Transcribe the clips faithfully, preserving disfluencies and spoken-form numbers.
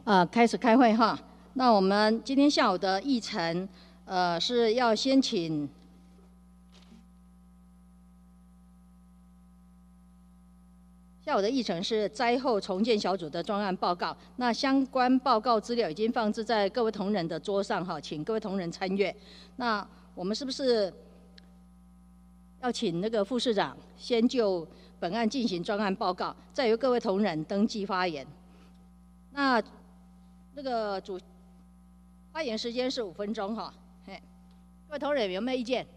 呃，开始开会哈。那我们今天下午的议程，呃，是要先请下午的议程是灾后重建小组的专案报告。那相关报告资料已经放置在各位同仁的桌上哈，请各位同仁参阅。那我们是不是要请那个副市长先就本案进行专案报告，再由各位同仁登记发言？那那个主发言时间是五分钟哈。嘿，各位同仁有没有意见？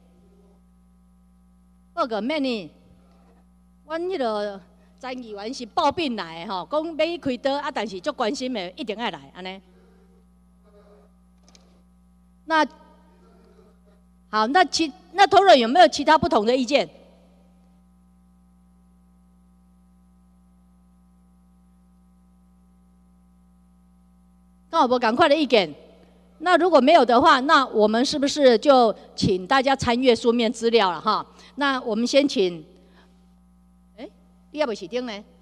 报告咩呢？阮迄个詹议员是报病来的吼，讲要去开刀啊，但是足关心的，一定要来安尼。那好，那其那同仁有没有其他不同的意见？刚好不赶快的意见。那如果没有的话，那我们是不是就请大家参阅书面资料了哈？那我们先请，哎，第二位起丁呢？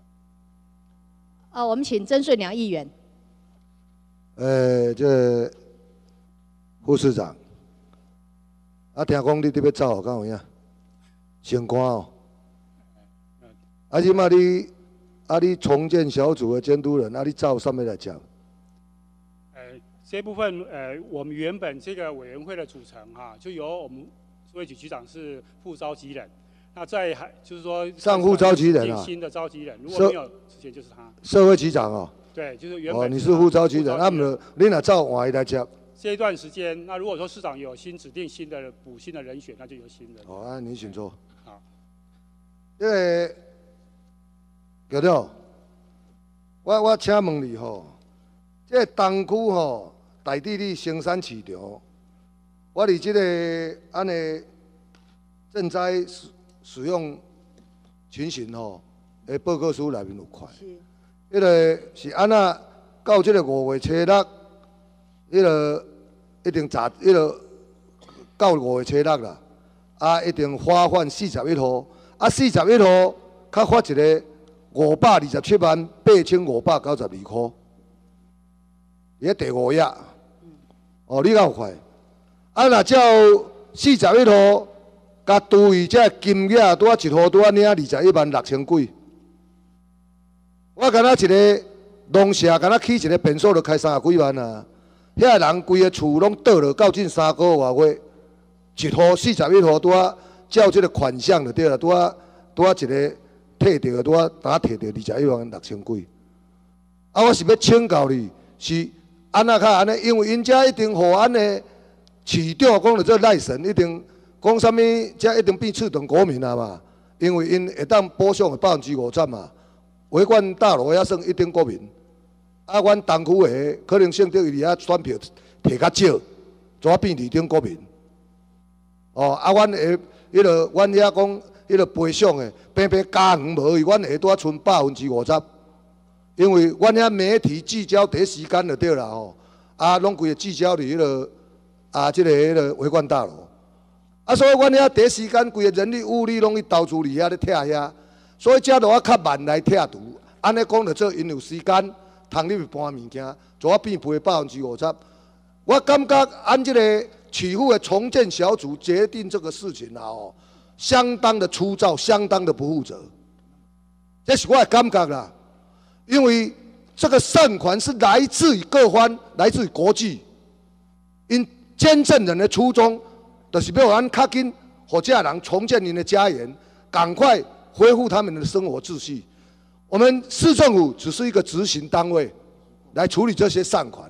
呃，我们请曾顺良议员。 呃，这副市长，啊，听讲你伫要走哦，敢有影？升官哦。啊，即马你啊，你重建小组的监督人，啊，你走上面来讲。 这部分，呃，我们原本这个委员会的组成哈、啊，就由我们社会局局长是副召集人，那在还就是说上副召集人啊， 新的召集人，如果没有之前就是他。 社会局长哦。 对，就是原本。 哦，你是副召集人，那么你哪照换伊来接？ 这一段时间，那如果说市长有新指定新的补新的人选，那就有新人。 哦，啊，你请坐。 好。 这个，教授，我我请问你吼，这个东区吼。大地理生产市场，我伫即个安尼赈灾使使用情形吼，诶报告书内面有看。是。迄个是安那到即个五月初六，迄个一定查，迄个到五月初六啦，啊一定发放四十一号，啊四十一号较发一个五百二十七万八千五百九十二块，伫第五页。哦，你较有快，啊，若照四十一号，甲除以这金额拄啊一号拄啊领二十一万六千几。我敢若一个农舍，敢若起一个便所，就开三十几万啊。遐人规个厝拢倒落到近三个外月，一号四十一号拄啊照这个款项就对了，拄啊拄啊一个摕到，拄啊打摕到二十一万六千几。啊，我是要请教你是。安那较安尼，因为因遮一定互安尼市长讲着做赖神，一定讲啥物，遮一定变次等国民啊嘛。因为因会当补偿的百分之五十嘛，维管大楼遐算一等国民。啊，阮东区的可能性对伊遐选票摕较少，怎变二等国民？哦，啊，阮下迄落阮遐讲迄落赔偿的，偏偏加远无去，阮下拄啊剩百分之五十。因为阮遐媒体聚焦第一时间就对啦吼，啊，拢规个聚焦伫迄落啊，即、這个迄落维管大楼，啊，所以阮遐第一时间规个人力物力拢去投资伫遐咧拆遐，所以遮落啊较慢来拆除，安尼讲就做因有时间通入去搬物件，做啊变赔百分之五十。我感觉按即个市府的重建小组决定这个事情啊吼，相当的粗糙，相当的不负责，这是我的感觉啦。因为这个善款是来自于各方，来自于国际。因捐赠人的初衷，就是要咱较紧，互这人重建您的家园，赶快恢复他们的生活秩序。我们市政府只是一个执行单位，来处理这些善款。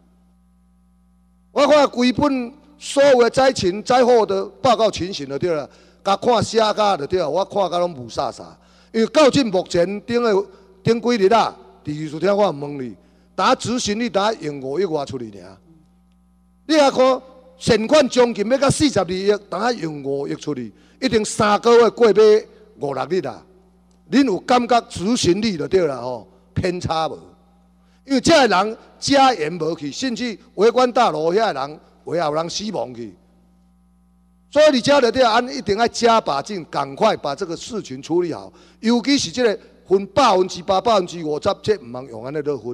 我看规本所有的灾情灾祸的报告情形就对了，甲看写甲就对了，我看甲拢无啥啥。因为到今目前顶个。顶几日啊？第二次听我问你，打执行你打用五亿外出去尔？你遐看善款将近要到四十二亿，打用五亿出去，一定三个月过买五六日啊！恁有感觉执行力就对啦吼，偏差无？因为这个人家园无去，甚至维管大楼遐个人会有人死亡去，所以你家的对安一定要加把劲，赶快把这个事情处理好，尤其是这个。分百分之八、百分之五十，这唔通用安尼落分。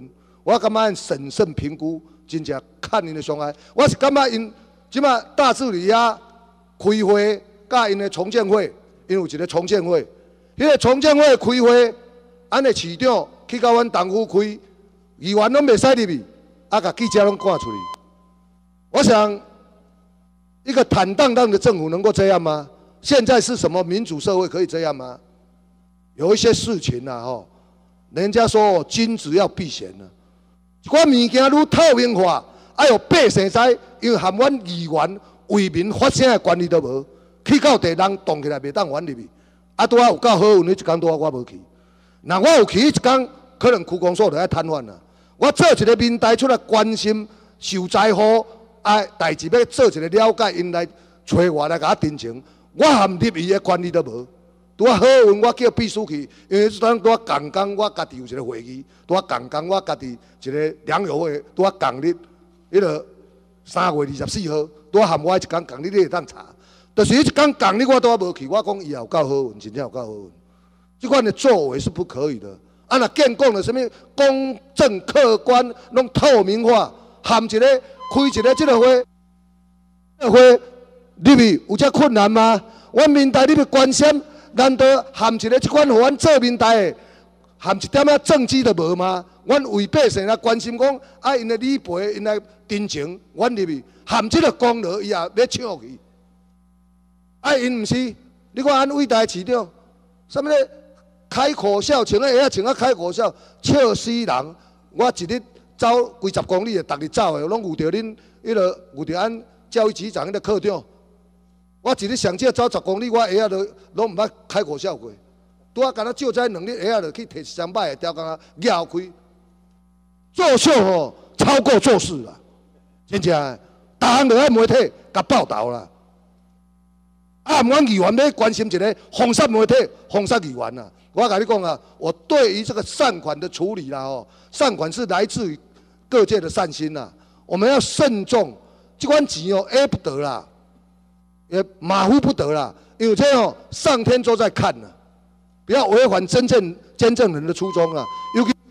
我感觉因审慎评估，真正看因的伤害。我是感觉因即马大治理遐开会，甲因的重建会，因有一个重建会，迄个重建会开会，咱的市长去到阮东区开，议员拢袂使入去，啊，甲记者拢赶出去。我想，一个坦荡荡的政府能够这样吗？现在是什么民主社会可以这样吗？有一些事情啊，吼，人家说君子要避嫌呢。一寡物件愈透明化，爱有百姓知，因为含阮议员为民发声的权利都无，去到地人动起来袂当阮入去。啊，拄啊有够好运，迄一工拄啊我无去。若我有去，迄一工可能区公所就要瘫痪啦。我做一个民代出来关心受灾户啊代志，要做一个了解，因来找我来甲我真情，我含入伊的权利都无。拄啊好运，我叫秘书去，因为当拄啊共工，我家己有一个会议，拄啊共工，我家己一个良友会，拄啊共日，迄个三月二十四号，拄啊含我一工共日，你会当查。就是迄一工共日，我拄啊无去，我讲伊也有够好运，真正有够好运。即款的作为是不可以的。啊，若建讲了什么公正客观，拢透明化，含一个开一个即个会，这个会入去有遮困难吗？阮民代你要关心。难道含一个即款互阮做民代的，含一点仔政绩都无吗？阮为百姓来关心讲，啊，因的理赔，因来真情，阮入去含即个功劳，伊也要抢去。啊，因毋是，你看咱伟大的市长，啥物咧开口笑，穿个鞋仔穿啊开口笑，笑死人！我一日走几十公里的，逐日走的，拢有着恁迄个有着咱教育局长迄个课长。我一日上少走十公里，我鞋仔都拢毋捌开口笑过。拄啊，干那就在两日鞋仔就去摕一双摆的吊杆啊咬开，作秀吼超过做事啦，真正，逐项就爱媒体甲报道啦。啊，毋阮议员要关心一个封杀媒体、封杀议员啊！我甲你讲啊，我对于这个善款的处理啦，吼，善款是来自于各界的善心呐，我们要慎重，这款钱哦，下不得啦。也马虎不得啦，因为这样上天都在看呢，不要违反真正监正人的初衷啊！尤其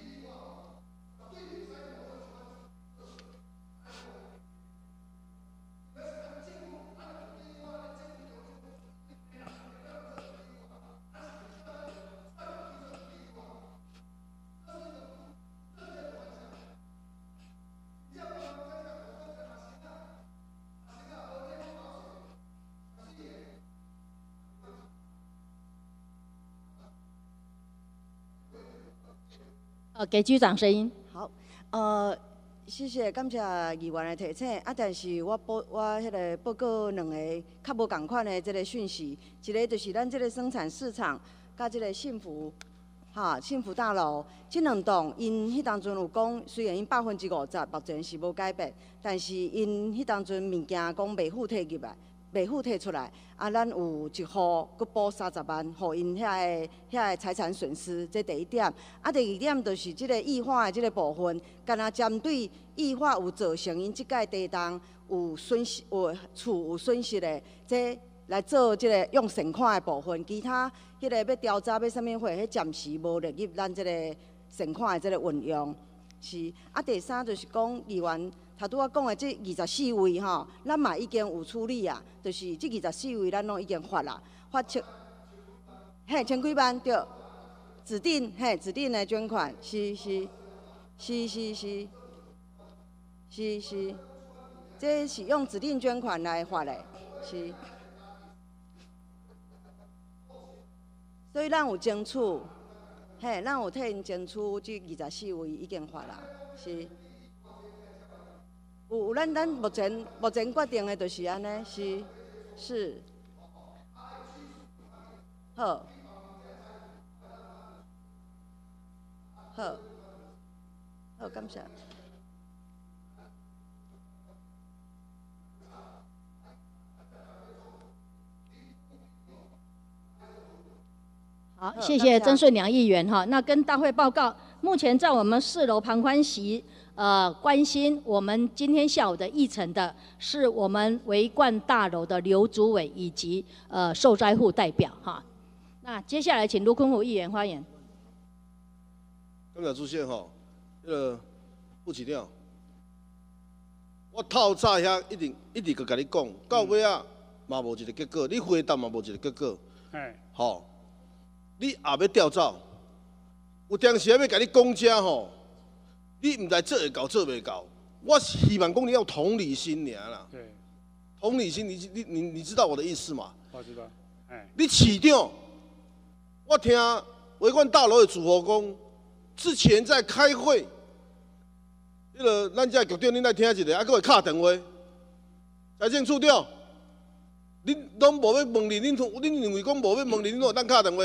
呃，给局长声音。 好，呃，谢谢，感谢议员的提醒。啊，但是我报我迄个报告两个较无共款的这个讯息，一个就是咱这个生产市场，甲这个幸福，哈，幸福大楼，这两栋因迄当阵有讲，虽然因百分之五十目前是无改变，但是因迄当阵物件讲袂付退入来。袂付退出来，啊，咱有一户佮补三十万，互因遐个遐个财产损失，这第一点。啊，第二点就是即个异化的即个部分，干那针对异化有造成因即届地动有损失、有厝有损失的，这来做即个用现款的部分，其他迄个要调查要啥物货，迄暂时无列入咱即个现款的即个运用。是，啊，第三就是讲议员。头拄我讲的这二十四位吼，咱嘛已经有处理啊，就是这二十四位咱拢已经发啦，发出，嘿，千几万对，指定嘿指定的捐款，是是是是是是是，这是用指定捐款来发的，是，所以咱有争取，嘿，咱有替因争取这二十四位已经发啦，是。有咱咱目前目前决定的就是安尼，是是，好，好，好，感谢。 好，谢谢曾顺良议员哈。那跟大会报告，目前在我们四楼旁观席。呃，关心我们今天下午的议程的是我们维冠大楼的刘主委以及呃受灾户代表哈。那接下来请卢坤虎议员发言。 感谢主席吼，迄迄个副市长，我透早遐一定一直个甲你讲，到尾啊嘛无一个结果，你回答嘛无一个结果。 哎， 吼，你也要调走，有当时要甲你讲遮吼，你毋知做会到做袂到。我希望讲你要同理心尔啦。 对， 同理心，你你你你知道我的意思嘛？ 我知道。哎， 你市长，我听维冠大楼的主伙讲，之前在开会，迄个咱遮局长恁来听一下，还佫会敲电话，财政处长。恁拢无要问你，恁恁认为讲无要问你，恁有当敲电话？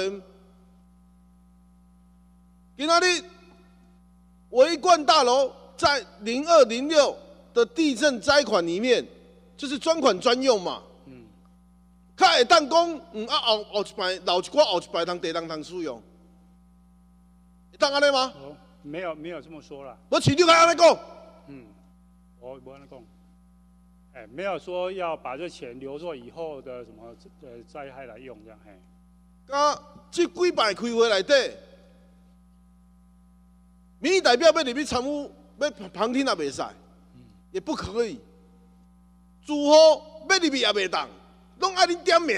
今仔日维冠大楼在零二零六的地震灾款里面，就是专款专用嘛。嗯。较会当讲，嗯啊后后一排留一寡后一排通地当通使用，会当安尼吗？ 哦，没有没有这么说啦。 我市长还安尼讲。 嗯，我我安尼讲。哎，没有说要把这钱留作以后的什么呃灾害来用这样，哎。 甲这几摆开会内底，民意代表要入去参与，要旁听也袂使，也不可以。住户要入去也袂当，拢爱恁点名。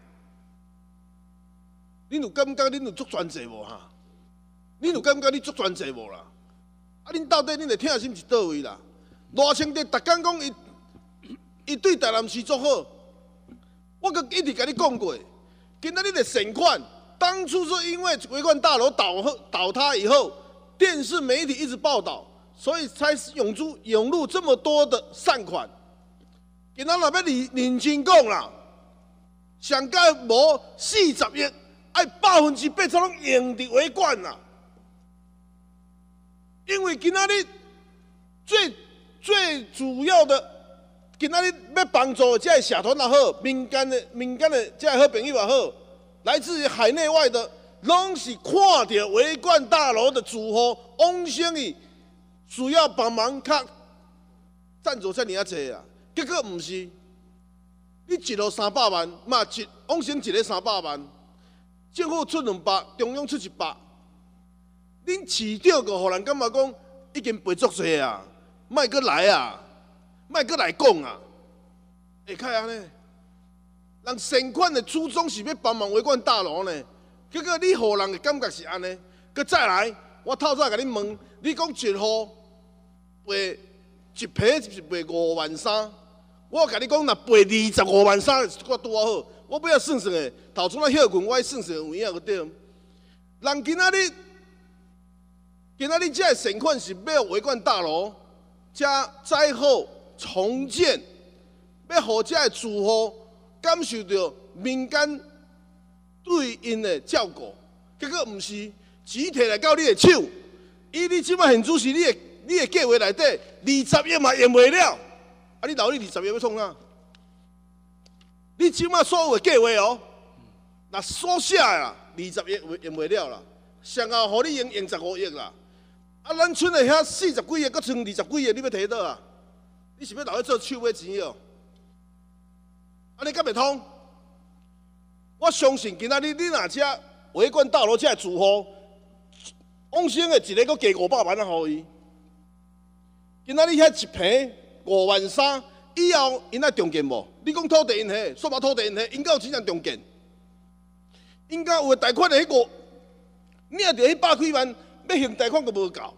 恁有感觉恁有足专制无哈？恁有感觉你足专制无啦？啊，恁到底恁的疼心是倒位啦？罗清德逐工讲伊。伊对台南市足好，我阁一直甲你讲过，今仔日的审款，当初是因为维冠大楼倒后倒塌以后，电视媒体一直报道，所以才涌出涌入这么多的善款。今仔日要认认真讲啦，上届无四十亿，爱百分之八十拢用伫维冠啦，因为今仔日最最主要的。今仔日要帮助这些社团也好，民间的民间的这些好朋友也好，来自于海内外的，拢是看到维冠大楼的住户翁先义需要帮忙，较赞助遮尔啊济啊，结果毋是，你一路三百万，嘛一翁先一个三百万，政府出两百，中央出一百，恁市长个互人感觉讲已經賠足濟啊，莫閣來啊！莫閣來講啊！會開安尼，人善款的初衷是要幫忙維冠大樓呢，結果你互人的感覺是安尼。佮再來，我透早甲你問，你講一戶賠一批是賠五萬三，我甲你講，若賠二十五萬三，我拄啊好。我不要算算的，頭先那休困，我算算有影個對。人今仔日，今仔日這個善款是要維冠大樓加災後。重建，要互遮住户感受到民间对因的照顾，结果毋是钱摕来到你的手，以你即摆现主是你的你的计划内底，二十亿嘛用袂了，啊你留你二十亿要创啥？你即摆所有的计划哦，若所写的啦，二十亿用袂了啦，上后互你用用十五亿啦，啊咱剩的遐四十几亿，搁剩二十几亿，你要摕倒啊？你是要留去做手尾钱哦？安尼敢袂通？我相信今仔日你若遮维冠大楼遮的住户，往生的一个搁加五百万啊，互伊。今仔日遐一平五万三，以后因爱重建无？你讲土地因迄，数码土地因迄，因有钱人重建？应该有的贷款的迄个，领着迄百几万，要还贷款都无够。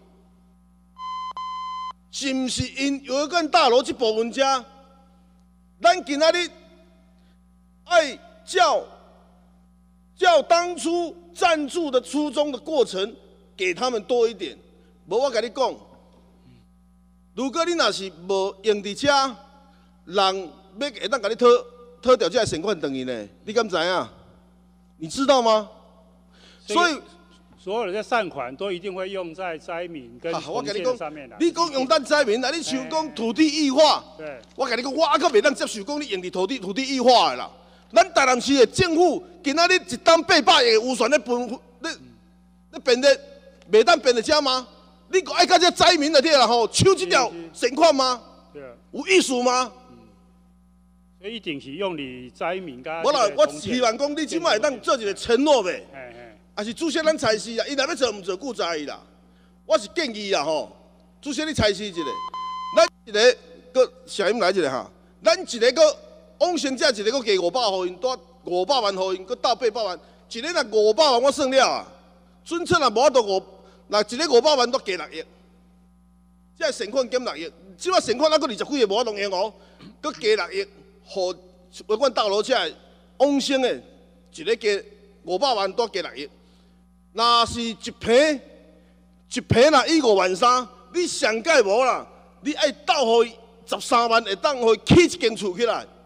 是毋是因维冠大楼这部分遮，咱今仔日爱照照当初赞助的初衷的过程，给他们多一点。无我甲你讲，如果你若是无用伫遮，人要会当甲你讨讨掉这个善款等于呢？你敢知影？你知道吗？所以。 所有的善款都一定会用在灾民跟重建上面啦。 你讲用咱灾民啦，你想讲土地异化？ 对。 我甲你讲，我还阁袂当接受讲你用伫土地土地异化的啦。咱台南市的政府今仔日一担八百亿的预算咧分，咧咧变咧，袂当变得遮吗？你爱甲这灾民的对啦吼，抽这条善款吗？ 对啊。 有意思吗？ 嗯。所以一定是用你灾民甲。 我啦，我希望讲你即摆会当做一个承诺呗。 嘿嘿。 也是注册咱财市啊，伊若要做毋做顾在伊啦。 我是建议啊吼，主席你猜试一下，咱一个个声音来一下哈，咱一个个往生者一个个加五百互因，多五百万互因，搁到八百万，一个若五百万我算了啊，准测若无法度五，若一个五百万都加六亿，这存款减六亿，即摆存款还搁二十几个无法度用哦，搁加六亿，互维管大楼遮往生的，一个加五百万多加六亿，若是一平。一平若一五万三，你上届无啦，你爱斗互伊十三万，会当互伊起一间厝起来。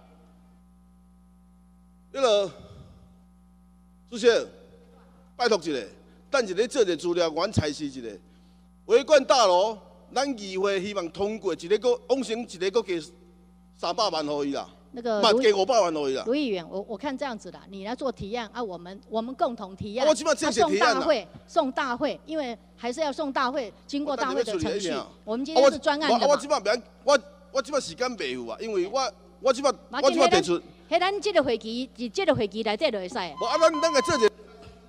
迄落，主席，拜托一下，等一下做一个资料，阮采试一下。维管大楼，咱议会希望通过一个个往生，一个个加三百万互伊啦。 那个嘛加五百万而已啦。 卢议员，我我看这样子啦，你来做提案啊，我们我们共同提案。 啊、我基本上送大会，送大会，因为还是要送大会，经过大会的程序。我们今天是专案的嘛。 我我基本上我我基本时间袂赴啊，因为我我基本我基本提出。 迄咱这个会期，伫这个会期内底就会使。 无啊，咱咱个做者。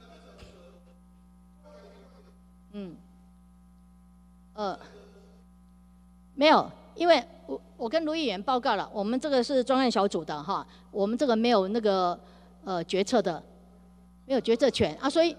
嗯。呃。没有，因为。我我跟卢议员报告了，我们这个是专案小组的哈，我们这个没有那个呃决策的，没有决策权啊，所以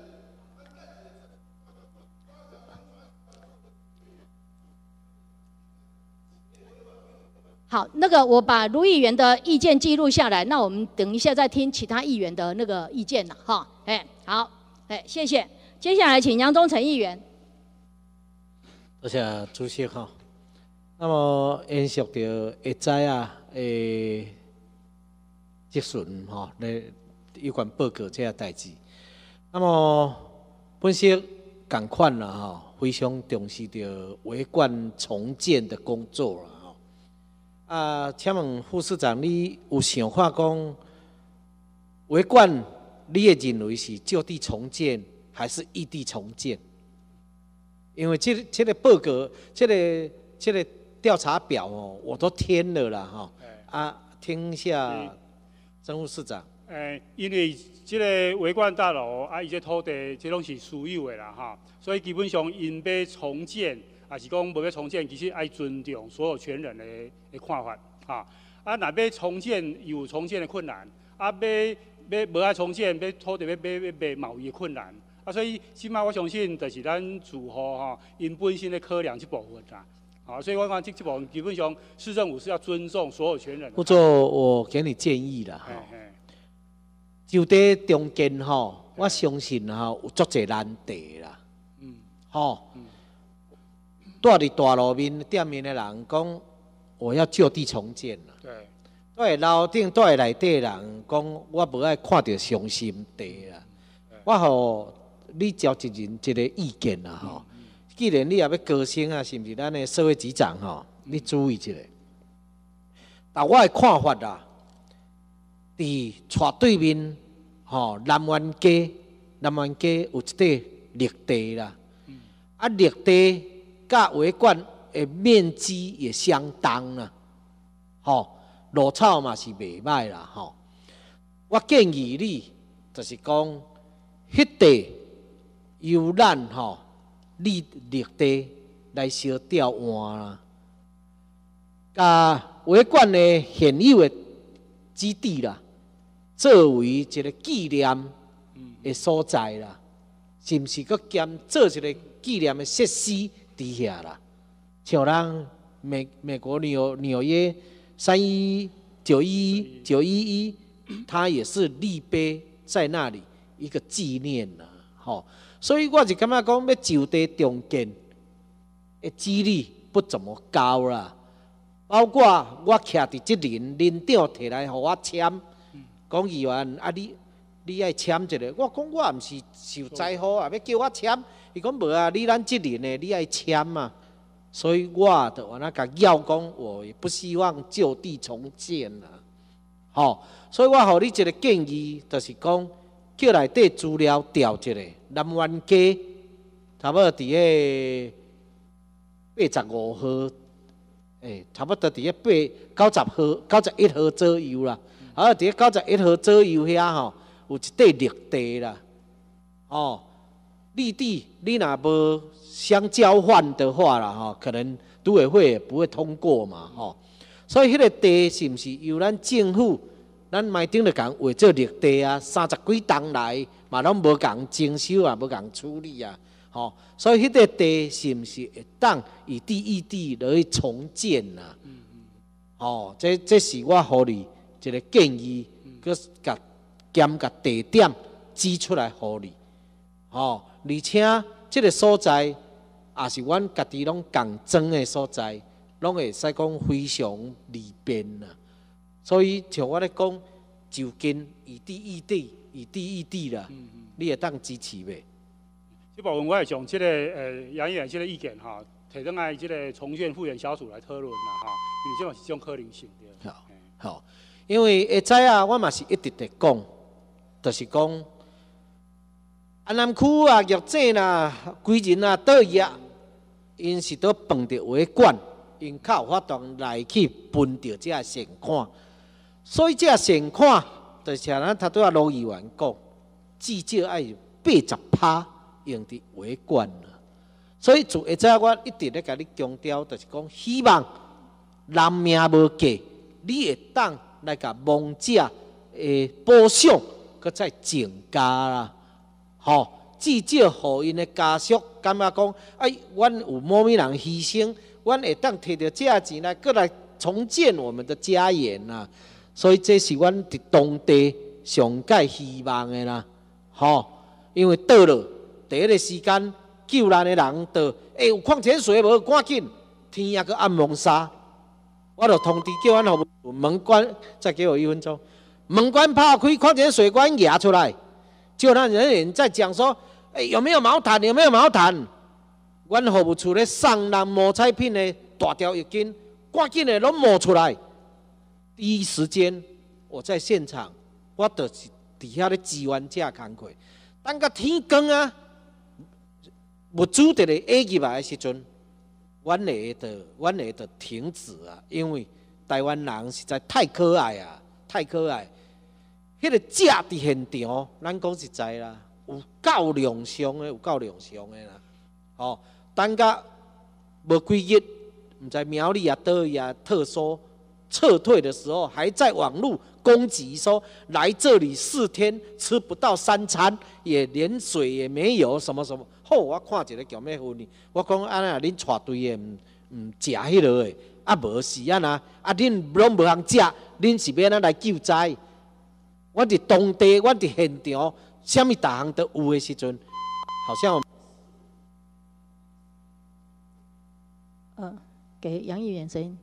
好，那个我把卢议员的意见记录下来，那我们等一下再听其他议员的那个意见了哈，哎，好，哎，谢谢，接下来请杨忠诚议员。 多谢主席哈。那么延续着会知啊，诶，即阵吼咧有关报告这个代志。那么本席共款啦吼，非常重视着维管重建的工作啦吼。啊，请问副市长，你有想法讲维管，你也认为是就地重建还是异地重建？因为这这个报告，这个这个。调查表哦，我都填了啦哈。啊，听一下曾副市长。 诶，因为这个维管大楼啊，伊这土地这拢是私有的啦哈，所以基本上因要重建，还是讲无要重建，其实爱尊重所有权人的的看法哈。啊，若要重建有重建的困难，啊要要无爱重建，要土地要买要卖贸易的困难。啊，所以起码我相信，就是咱住户哈，因本身的考量这部分啦。啊，所以我讲这这部分基本上市政府是要尊重所有权人。 不做，我给你建议啦，哈。就在中间吼，我相信哈有足侪难题啦。嗯。吼。嗯。住伫大路面店面的人讲，我要就地重建啦。对。住喺楼顶、住喺内底人讲，我无爱看到伤心地啦。我吼你交一人一个意见啦，吼。既然你也要高升啊，是毋是咱的社会局长吼？你注意一下。但我的看法啦，伫厝对面吼南湾街，南湾街有一块绿地啦。嗯、啊，绿地甲维管的面积也相当啦。吼，路草嘛是袂歹啦。吼，我建议你就是讲，迄地由咱吼。立绿地来小调换啦，甲维管的现有的基地啦，作为一个纪念的所在啦，是毋是？佮兼做一个纪念的设施伫遐啦，像咱美美国纽纽约三一九一九一一，它也是立碑在那里一个纪念啦，吼。所以我就感觉讲，要就地重建的几率不怎么高啦。包括我徛伫即林林长摕来互我签，讲议员啊，你你爱签一个。我讲我毋是受灾祸啊，要叫我签。伊讲无啊，你咱即林的你爱签嘛。所以我就安尼甲要讲，我也不希望就地重建啦。吼，所以我互你一个建议，就是讲。叫内底资料调一下，南湾街差不多伫个八十五号，诶，差不多伫个八九十号、九十一号左右啦。啊，伫个九十一号左右遐吼，有一块绿地啦。哦， 绿地你若无相交换的话啦，吼，可能都委会也不会通过嘛，吼。所以迄个地是毋是由咱政府，咱卖顶就讲画做绿地啊，三十几栋来嘛拢无共征收啊，无共处理啊，吼。所以迄个地是毋是会当以地异地来去重建啊？嗯嗯。哦，这这是我互你一个建议，佮甲兼甲地点指出来互你，吼。而且这个所在也是阮家己拢共装的所在。拢会使讲非常利便啦，所以像我咧讲，就近异地异地异地异地啦，嗯嗯、你会当支持袂？ 这部分我会从这个呃杨议员这个意见哈，提上来这个重建复原小组来讨论啦哈，因为这嘛是种可能性的。 好，好，因为会知啊，我嘛是一直在讲，就是讲安南区啊、玉井啦、规人啊、倒业，因是都碰着维管。因较有法度来去分到这个善款，所以这个善款，就像咱头拄啊罗议员讲，至少要有八十趴用伫维管了。所以从下早我一直咧甲你强调，就是讲希望人命无价，你会当来甲亡者诶补偿，搁再增加啦，吼，至少互因诶家属感觉讲，哎，阮有某物人牺牲。阮会当摕到这钱来，过来重建我们的家园呐、啊，所以这是阮伫当地上界希望的啦，吼，因为倒了第一个时间救咱的人倒，哎、欸、有矿泉水无？赶紧天也搁暗蒙沙，我就通知叫阮服务门关，再给我一分钟，门关拍开，矿泉水关压出来，就让人员在讲说，哎、欸、有没有毛毯？有没有毛毯？阮服务处咧送人毛彩品的大条浴巾，赶紧的拢摸出来。第一时间我在现场，我就是伫遐咧支援这工课。等到天光啊，物资伫咧下入来的时阵，阮会的阮会的停止啊，因为台湾人实在太可爱啊，太可爱。迄、那个食伫现场，咱讲实在啦，有够良相的，有够良相的啦，吼、哦。等到无几日，唔知苗栗啊、倒位啊特搜撤退的时候，还在网络攻击说来这里四天吃不到三餐，也连水也没有，什么什么。好，我看一个叫咩婚呢？我讲安那恁带队的唔唔食迄落的，啊无是安那，啊恁拢无通食，恁是要安那来救灾？我伫当地，我伫现场，什么大项都有的时阵，好像。 呃，给杨议员声音。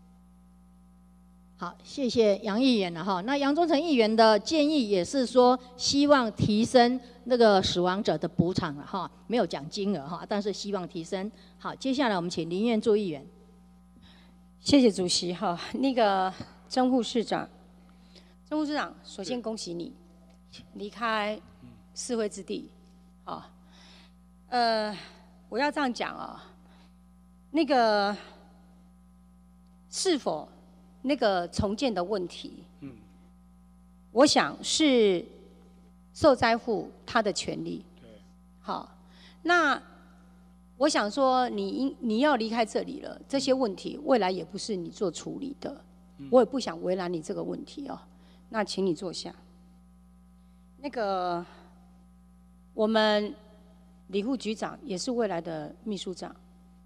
好，谢谢杨议员了哈。那杨忠诚议员的建议也是说，希望提升那个死亡者的补偿了哈，没有讲金额哈，但是希望提升。好，接下来我们请林苑柱议员。 谢谢主席哈。那个曾副市长，曾副市长，首先恭喜你离开是非之地。好，呃，我要这样讲啊。那个是否那个重建的问题，嗯，我想是受灾户他的权利。对，好，那我想说你应你要离开这里了，这些问题未来也不是你做处理的，嗯、我也不想为难你这个问题哦。那请你坐下。那个我们李副局长也是未来的秘书长。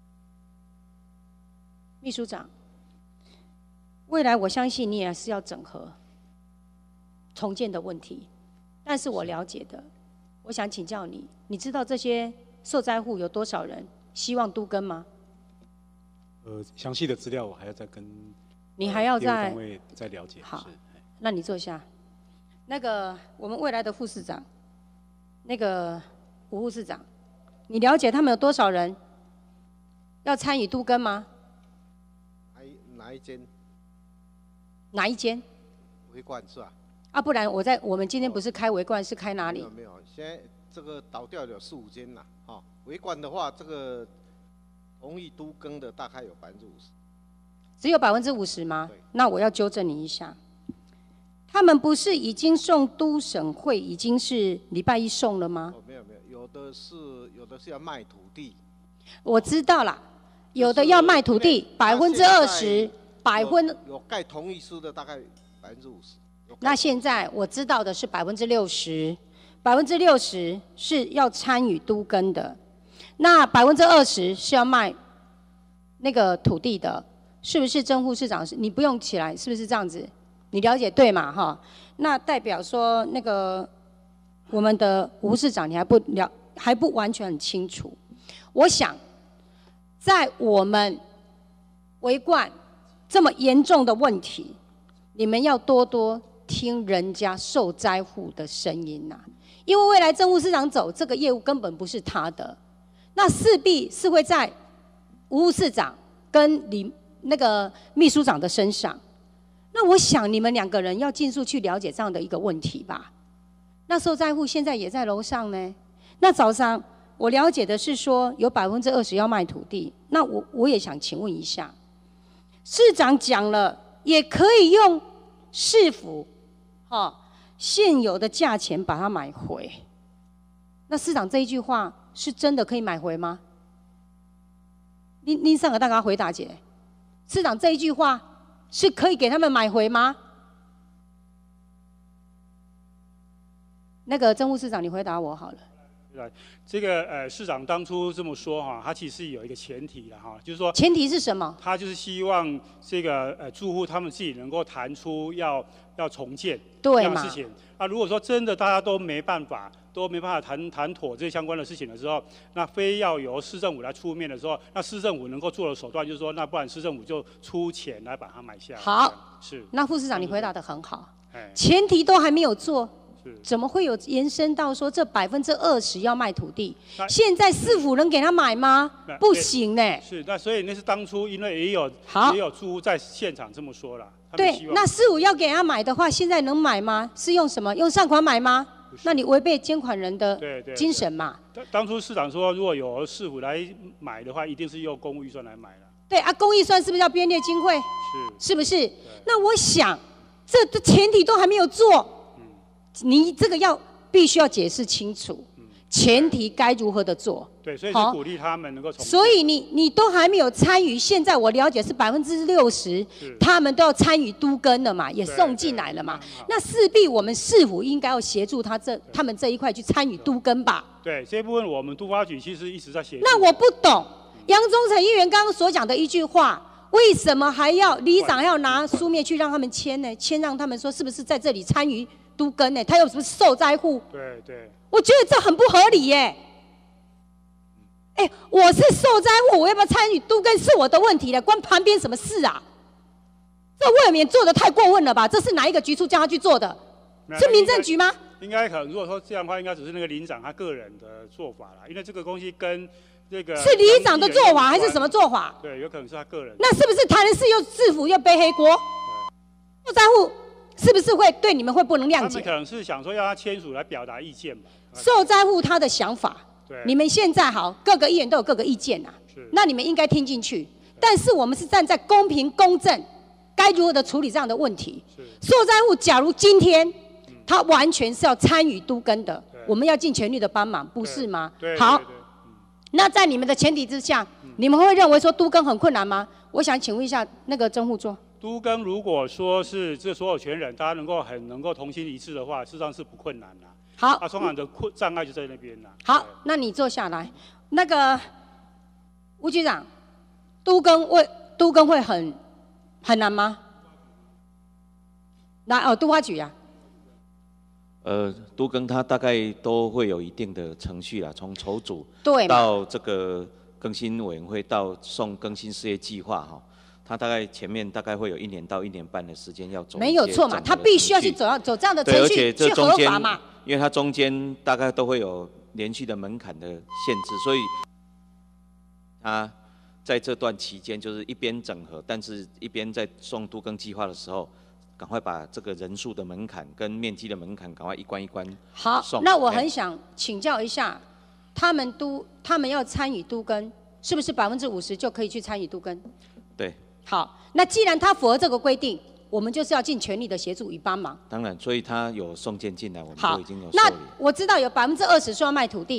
秘书长，未来我相信你也是要整合重建的问题，但是我了解的，我想请教你，你知道这些受灾户有多少人希望都更吗？ 呃，详细的资料我还要再跟你还要再单位再了解。 好，那你坐下。那个我们未来的副市长，那个吴副市长，你了解他们有多少人要参与都更吗？ 哪一间？ 哪一间？ 维冠是吧？ 啊，不然我在我们今天不是开维冠，是开哪里？ 没有没有，现在这个倒掉有四五间啦。哦，维冠的话，这个同意都更的大概有百分之五十。 只有百分之五十吗？那我要纠正你一下，他们不是已经送都审会，已经是礼拜一送了吗？ 哦，没有没有， 有的是有的是要卖土地， 我知道啦，有的要卖土地，百分之二十，百分有盖同意书的大概百分之五十。 那现在我知道的是百分之六十，百分之六十是要参与都更的，那百分之二十是要卖那个土地的，是不是曾副市长？你不用起来，是不是这样子？你了解对嘛？哈，那代表说那个我们的吴市长，你还不了还不完全很清楚。我想，在我们围观这么严重的问题，你们要多多听人家受灾户的声音呐、啊，因为未来政务市长走这个业务根本不是他的，那势必是会在吴市长跟李那个秘书长的身上。那我想你们两个人要尽速去了解这样的一个问题吧。那受灾户现在也在楼上呢。那早上我了解的是说有百分之二十要卖土地，那我我也想请问一下，市长讲了也可以用市府哦现有的价钱把它买回。那市长这一句话是真的可以买回吗？您您上个大家回答姐，市长这一句话是可以给他们买回吗？那个政务市长，你回答我好了。 这个呃，市长当初这么说哈，他其实有一个前提的哈，就是说前提是什么？ 他就是希望这个呃住户他们自己能够谈出要要重建这样的事情。那如果说真的大家都没办法，都没办法谈谈妥这相关的事情的时候，那非要由市政府来出面的时候，那市政府能够做的手段就是说，那不然市政府就出钱来把它买下来。 好， 是。 那副市长你回答得很好，前提都还没有做。怎么会有延伸到说这百分之二十要卖土地？现在市府能给他买吗？不行呢。 是，那所以那是当初因为也有也有住户在现场这么说了。 对，那市府要给他买的话，现在能买吗？是用什么？用善款买吗？那你违背监管人的精神嘛。 当当初市长说，如果有市府来买的话，一定是用公务预算来买了。 对啊，公预算是不是要编列经费？是，是不是？那我想，这的前提都还没有做。你这个要必须要解释清楚，前提该如何的做？ 对，所以是鼓励他们能够重建。 所以你你都还没有参与，现在我了解是百分之六十，他们都要参与都更了嘛，也送进来了嘛。那势必我们市府应该要协助他这他们这一块去参与都更吧？ 对，这部分我们都发局其实一直在协助。 那我不懂杨忠成议员刚刚所讲的一句话。为什么还要里长要拿书面去让他们签呢？签让他们说是不是在这里参与都更呢？他又不是受灾户。 对对。我觉得这很不合理耶。哎、欸，我是受灾户，我要不要参与都更是我的问题了，关旁边什么事啊？这未免做得太过分了吧？这是哪一个局处叫他去做的？是民政局吗？ 应该可能，如果说这样的话，应该只是那个里长他个人的做法啦，因为这个东西跟。这个是里长的做法还是什么做法？ 对，有可能是他个人。 那是不是台南市又市府又背黑锅？受灾户是不是会对你们会不能谅解？ 他们可能是想说要他签署来表达意见嘛。 受灾户他的想法，对，你们现在好，各个议员都有各个意见呐、啊，那你们应该听进去。但是我们是站在公平公正，该如何的处理这样的问题？受灾户假如今天、嗯、他完全是要参与都更的，我们要尽全力的帮忙，不是吗？ 对， 好。 对对对那在你们的前提之下，嗯、你们会认为说都更很困难吗？我想请问一下那个曾副座。 都更如果说是这所有权人大家能够很能够同心一致的话，事实上是不困难的。 好， 啊，通常的困障碍就在那边啦。 好，那你坐下来。那个吴局长，都更会都更会很很难吗？来哦，都发局啊。 呃，都更它大概都会有一定的程序啦，从筹组对到这个更新委员会到送更新事业计划哈，它大概前面大概会有一年到一年半的时间要走。 没有错嘛，他必须要去走走这样的程序， 而且这中间去合法嘛。 因为它中间大概都会有连续的门槛的限制，所以它在这段期间就是一边整合，但是一边在送都更计划的时候。赶快把这个人数的门槛跟面积的门槛赶快一关一关好，那我很想请教一下，他们都他们要参与都更，是不是百分之五十就可以去参与都更？ 对。 好，那既然他符合这个规定，我们就是要尽全力的协助与帮忙。 当然，所以他有送件进来，我们都已经有受理。 那我知道有百分之二十说要卖土地，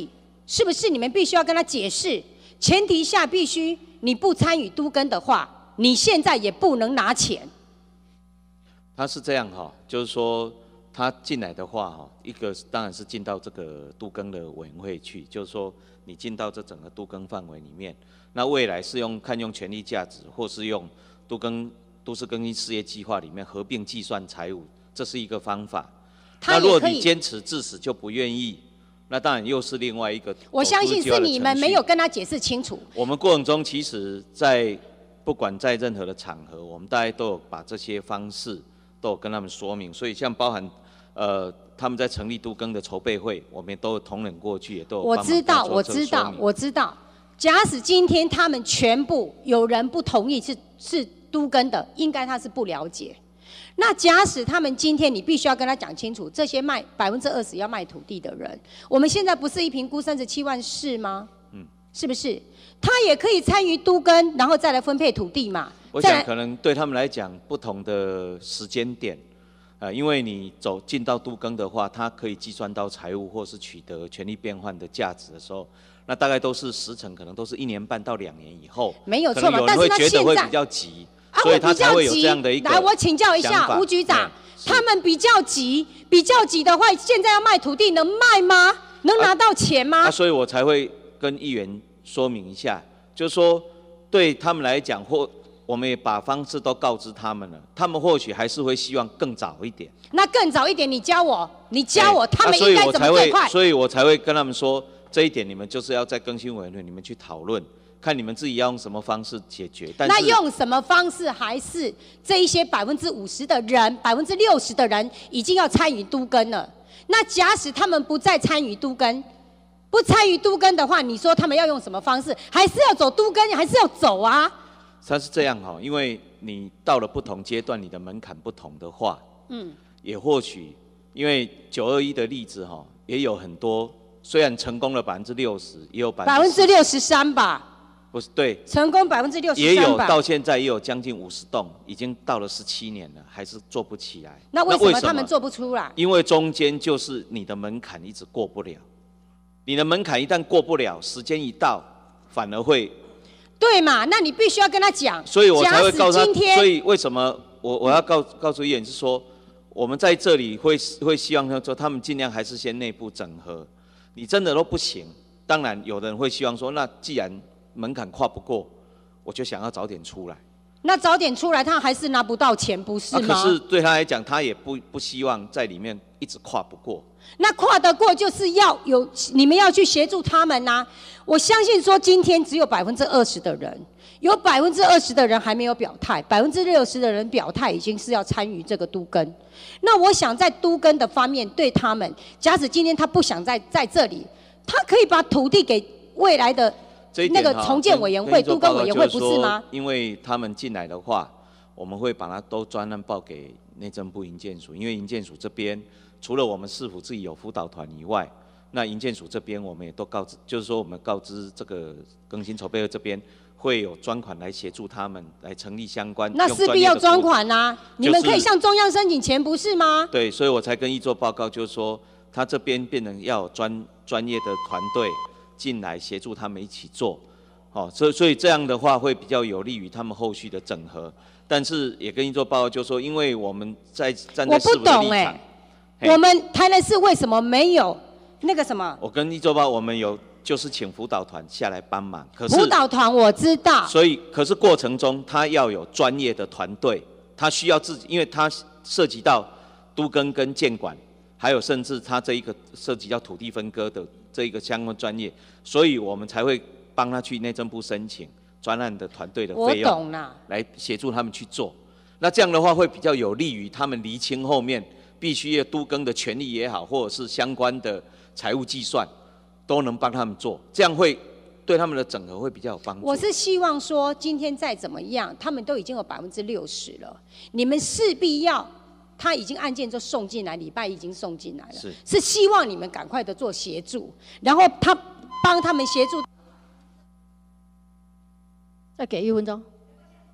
是不是你们必须要跟他解释？前提下必须你不参与都更的话，你现在也不能拿钱。 他是这样哈，就是说他进来的话哈，一个当然是进到这个都更的委员会去，就是说你进到这整个都更范围里面，那未来是用看用权利价值，或是用都更都市更新事业计划里面合并计算财务，这是一个方法。那如果你坚持至死就不愿意，那当然又是另外一个。 我相信是你们没有跟他解释清楚。 我们过程中其实在不管在任何的场合，我们大家都有把这些方式都有跟他们说明，所以像包含呃他们在成立都更的筹备会，我们也都有同仁过去，也都有帮忙我知道， 做我知道， 这个说明我知道。假使今天他们全部有人不同意是是都更的，应该他是不了解。那假使他们今天你必须要跟他讲清楚，这些卖百分之二十要卖土地的人，我们现在不是一坪估三十七万市吗？嗯，是不是？他也可以参与都更，然后再来分配土地嘛？ 我想可能对他们来讲，不同的时间点，呃，因为你走进到都更的话，它可以计算到财务或是取得权利变换的价值的时候，那大概都是时程，可能都是一年半到两年以后。 没有错嘛， 但是他觉得会现在比较急。 啊， 所以他才会有这样的一个来，我请教一下吴局长，他们比较急，比较急的话，现在要卖土地能卖吗？能拿到钱吗？ 啊，所以我才会跟议员说明一下，就是说对他们来讲，或我们也把方式都告知他们了，他们或许还是会希望更早一点。 那更早一点，你教我，你教我，他们应该怎么最快？ 所以我才会跟他们说，这一点你们就是要在更新委员会你们去讨论。看你们自己要用什么方式解决，但是那用什么方式，还是这一些百分之五十的人、百分之六十的人已经要参与都更了？那假使他们不再参与都更，不参与都更的话，你说他们要用什么方式？还是要走都更，还是要走啊？ 它是这样哈，因为你到了不同阶段，你的门槛不同的话，嗯，也或许因为九二一的例子哈，也有很多，虽然成功了百分之六十，也有百百分之六十三吧。 不是对， 成功百分之六十三吧， 也有到现在也有将近五十栋，已经到了十七年了，还是做不起来。 那为什么他们做不出来？ 因为中间就是你的门槛一直过不了，你的门槛一旦过不了，时间一到，反而会。 对嘛？那你必须要跟他讲。 所以我才会告诉他。 今天所以为什么我我要告告诉议员是说，我们在这里会会希望他说，他们尽量还是先内部整合。你真的都不行，当然有的人会希望说，那既然门槛跨不过，我就想要早点出来。 那早点出来，他还是拿不到钱，不是吗？ 啊、可是对他来讲，他也不不希望在里面一直跨不过。 那跨得过，就是要有你们要去协助他们呐、啊。我相信说，今天只有百分之二十的人，有百分之二十的人还没有表态，百分之六十的人表态已经是要参与这个都更。那我想在都更的方面，对他们，假使今天他不想在在这里，他可以把土地给未来的。那个重建委员会、都更委员会不是吗？ 因为他们进来的话，我们会把它都专案报给内政部营建署，因为营建署这边除了我们市府自己有辅导团以外，那营建署这边我们也都告知，就是说我们告知这个更新筹备会这边会有专款来协助他们来成立相关。 那势必要专款啊！你们可以向中央申请钱，不是吗？ 对，所以我才跟议座报告，就是说他这边变成要有专专业的团队。进来协助他们一起做，好、哦，所以所以这样的话会比较有利于他们后续的整合。但是也跟你做报告，就是说，因为我们在站在市府的立场，我不懂哎、 欸，我们台南市为什么没有那个什么？ 我跟你做报告，我们有就是请辅导团下来帮忙。可是辅导团我知道， 所以可是过程中他要有专业的团队，他需要自己，因为他涉及到都更跟建管，还有甚至他这一个涉及到土地分割的。这一个相关专业，所以我们才会帮他去内政部申请专案的团队的费用， 我懂了， 来协助他们去做。那这样的话会比较有利于他们厘清后面必须要都更的权利也好，或者是相关的财务计算，都能帮他们做，这样会对他们的整合会比较有帮助。 我是希望说，今天再怎么样，他们都已经有百分之六十了，你们势必要。他已经案件就送进来，礼拜已经送进来了，是, 是希望你们赶快的做协助，然后他帮他们协助。 再给一分钟，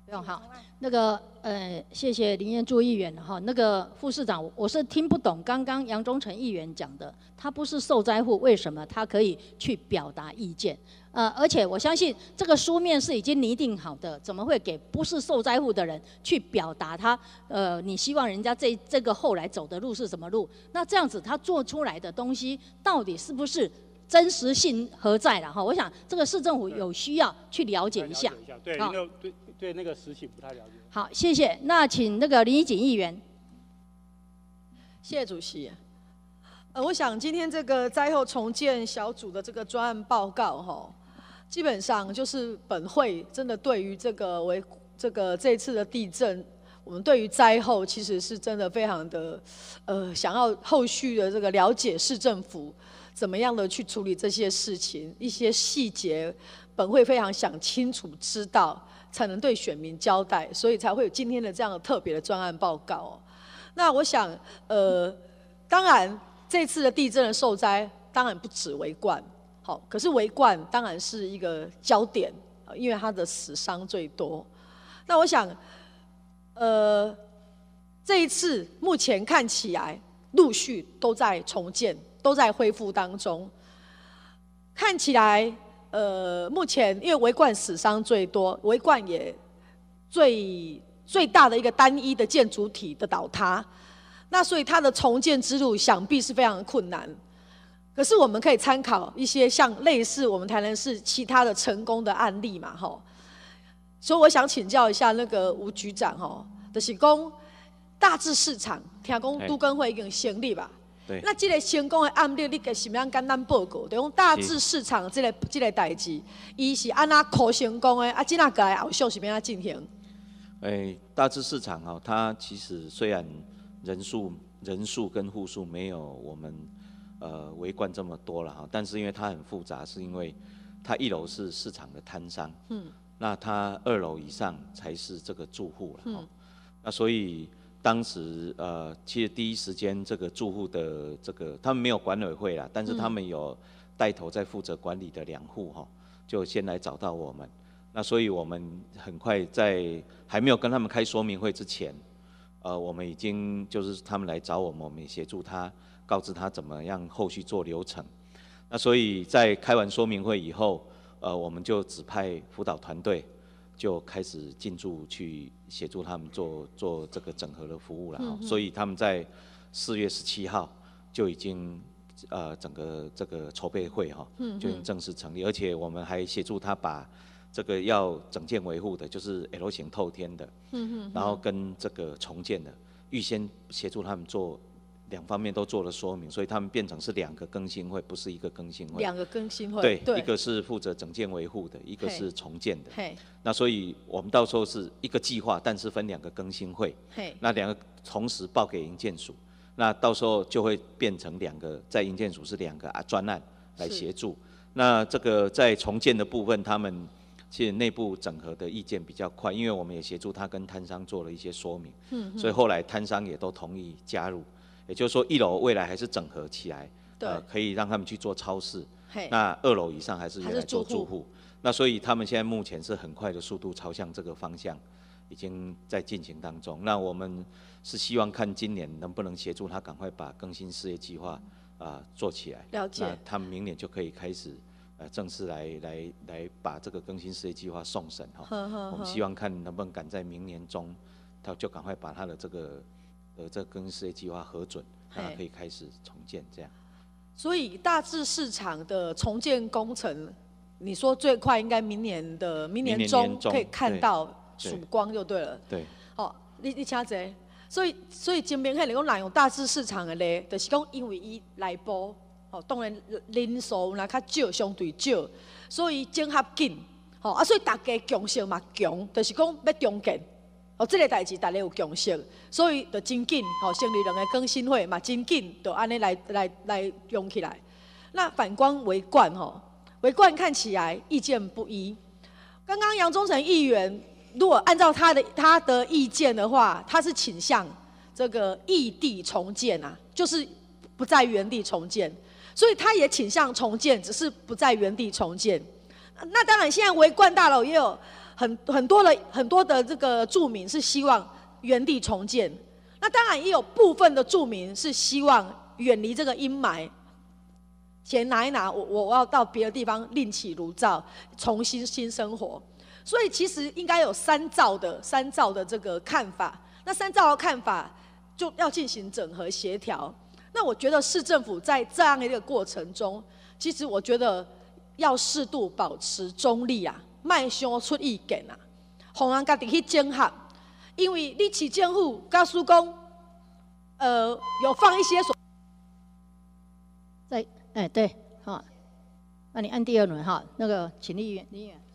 不用好，那个呃，谢谢林彦柱议员哈。那个副市长，我是听不懂刚刚杨忠诚议员讲的，他不是受灾户，为什么他可以去表达意见？呃，而且我相信这个书面是已经拟定好的，怎么会给不是受灾户的人去表达他？呃，你希望人家这这个后来走的路是什么路？那这样子他做出来的东西到底是不是？真实性何在了哈？我想这个市政府有需要去了解一下。 对，因为对对那个实情不太了解。 好，谢谢。那请那个林怡锦议员。 谢谢主席。呃，我想今天这个灾后重建小组的这个专案报告哈，基本上就是本会真的对于这个为这个这次的地震，我们对于灾后其实是真的非常的呃想要后续的这个了解市政府。怎么样的去处理这些事情，一些细节，本会非常想清楚知道，才能对选民交代，所以才会有今天的这样的特别的专案报告哦。那我想，呃，当然这次的地震的受灾，当然不止维冠，好，可是维冠当然是一个焦点，因为它的死伤最多。那我想，呃，这一次目前看起来陆续都在重建。都在恢复当中，看起来，呃，目前因为维冠死伤最多，维冠也最最大的一个单一的建筑体的倒塌，那所以它的重建之路想必是非常困难。可是我们可以参考一些像类似我们台南市其他的成功的案例嘛，吼。所以我想请教一下那个吴局长，吼，就是讲大致市场，听讲都更会已经成立吧？那这个成功的案例，你给什么样简单报告？就讲大致市场这个这个代志，伊是安那可成功的，啊，怎啊个来后续是变啊进行？ 诶，大致市场哦，它其实虽然人数人数跟户数没有我们呃维冠这么多了哈，但是因为它很复杂，是因为它一楼是市场的摊商，嗯，那它二楼以上才是这个住户了，嗯，那所以。当时呃，其实第一时间这个住户的这个他们没有管委会啦，但是他们有带头在负责管理的两户哈，就先来找到我们。那所以我们很快在还没有跟他们开说明会之前，呃，我们已经就是他们来找我们，我们也协助他，告知他怎么样后续做流程。那所以在开完说明会以后，呃，我们就指派辅导团队。就开始进驻去协助他们做做这个整合的服务了，嗯，所以他们在四月十七号就已经呃整个这个筹备会哈，就已经正式成立，而且我们还协助他把这个要整建维护的，就是 L 型透天的，嗯，然后跟这个重建的，预先协助他们做。两方面都做了说明，所以他们变成是两个更新会，不是一个更新会。 两个更新会。 对， 对， 一个是负责整建维护的，一个是重建的。 嘿。 那所以我们到时候是一个计划，但是分两个更新会。 嘿。 那两个同时报给营建署，那到时候就会变成两个，在营建署是两个啊专案来协助。那这个在重建的部分，他们其实内部整合的意见比较快，因为我们也协助他跟摊商做了一些说明。嗯。所以后来摊商也都同意加入。也就是说，一楼未来还是整合起来，呃，可以让他们去做超市。那二楼以上还是原来做住户。那所以他们现在目前是很快的速度朝向这个方向，已经在进行当中。那我们是希望看今年能不能协助他赶快把更新事业计划啊、呃、做起来。 了解。 那他们明年就可以开始呃正式来来来把这个更新事业计划送审哈。我们希望看能不能赶在明年中，他就赶快把他的这个。呃，这跟事业计划核准，那可以开始重建这样。 所以大致市场的重建工程，你说最快应该明年的明年中可以看到曙光就对了。 对。 好，你你请坐。所以所以前面迄个讲滥用大致市场的咧，就是讲因为伊内部哦，当然人数若较少，相对少，所以整合紧。吼啊，所以大家共识嘛强，就是讲要重建。哦，这个代志大家有共识，所以就真紧，吼，成立两个更新会嘛，真紧，就安尼来来来用起来。那反观维冠，吼，维冠看起来意见不一。刚刚杨忠诚议员，如果按照他的他的意见的话，他是倾向这个异地重建啊，就是不在原地重建，所以他也倾向重建，只是不在原地重建。那当然，现在维冠大楼也有。 很很多的很多的这个住民是希望原地重建，那当然也有部分的住民是希望远离这个阴霾，钱拿一拿，我我要到别的地方另起炉灶，重新新生活。所以其实应该有三造的三造的这个看法，那三造的看法就要进行整合协调。那我觉得市政府在这样的一个过程中，其实我觉得要适度保持中立啊，卖伤出意见啊，让人家己去整合。因为你市政府告诉讲，呃，有放一些所在哎对，好，那你按第二轮哈，那个请立院立院。